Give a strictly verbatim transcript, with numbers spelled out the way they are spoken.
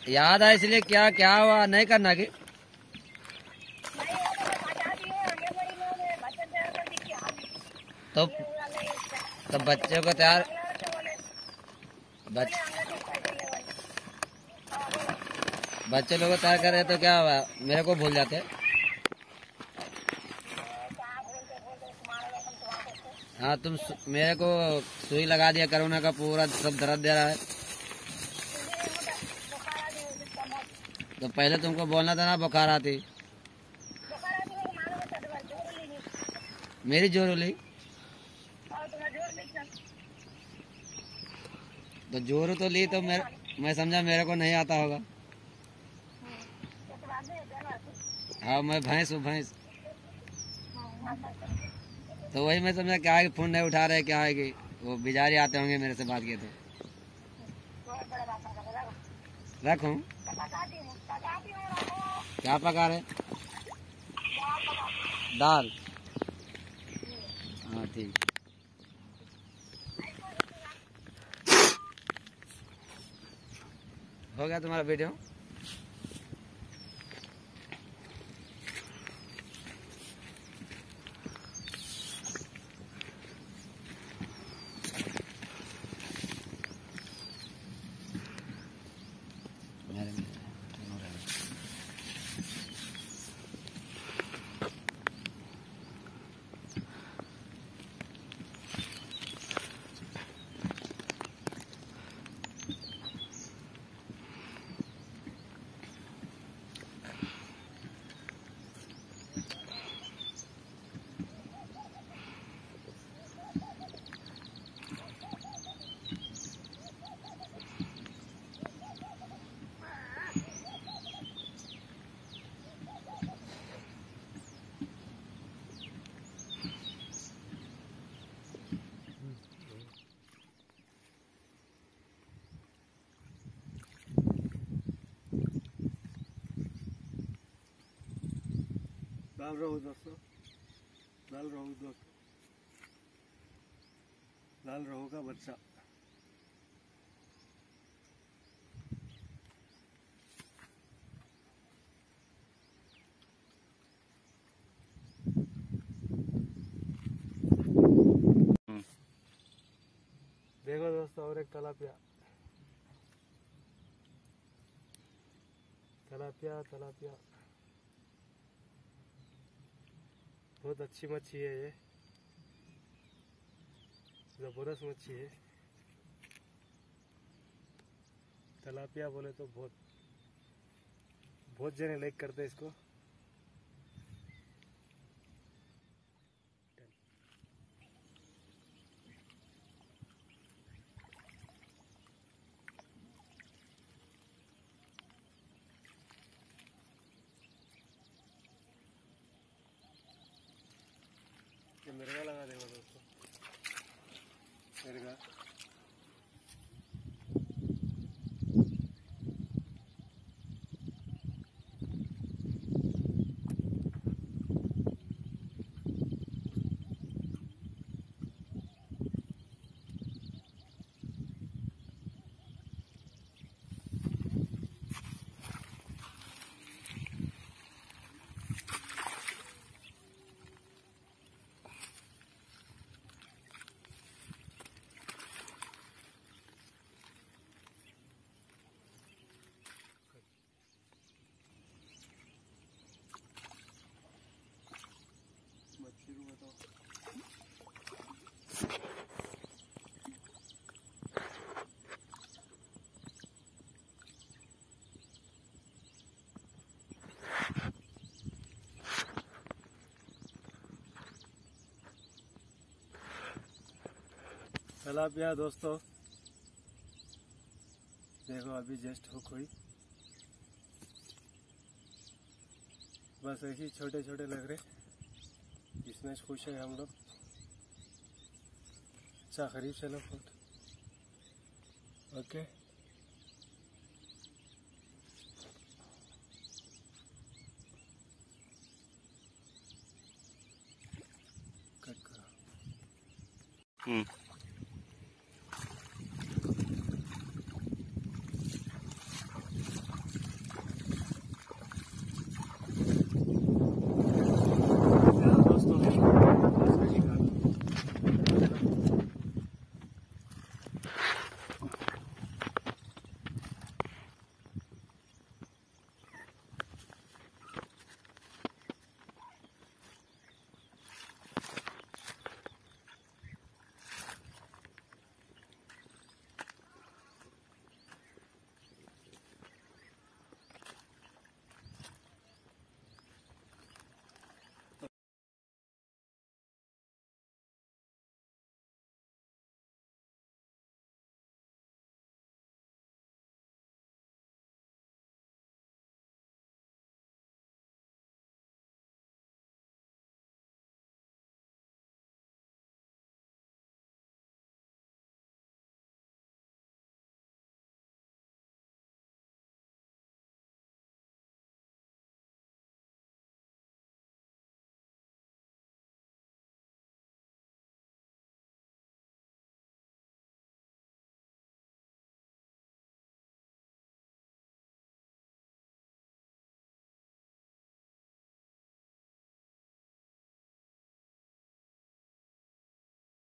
याद है इसलिए क्या क्या हुआ नहीं करना की तो तो बच्चे को तैयार बच, बच्चे लोग तैयार करे तो क्या हुआ मेरे को भूल जाते। हाँ तुम मेरे को सुई लगा दिया कोरोना का पूरा सब दर्द दे रहा है। तो पहले तुमको बोलना था ना बुखार आती मेरी जोर ली तो जोर तो ली तो मैं मैं समझा मेरे को नहीं आता होगा। हाँ मैं भैंस हूँ भैंस तो वही मैं समझा क्या है फोन नहीं उठा रहे क्या है कि वो बिजारी आते होंगे मेरे से बात किए तो रखूं क्या पका रहे दाल। हाँ ठीक हो गया तुम्हारा वीडियो। लाल रोहू दोस्तों, लाल रोहू दोस्तों, लाल रोहू का बच्चा। देखो दोस्तों और एक तलापिया तलापिया तलापिया बहुत अच्छी मच्छी है ये, जबरदस्त मच्छी है। तलापिया बोले तो बहुत बहुत जने लाइक करते हैं इसको। ये मिर्गा लगा देगा दोस्तों, मिर्गा मच्छी को बताओ। तलापिया दोस्तों देखो अभी जस्ट हुक हुई, बस ऐसे ही छोटे छोटे लग रहे, इसमें खुश है हम लोग। अच्छा करीब से लो फोटो। ओके कट करो।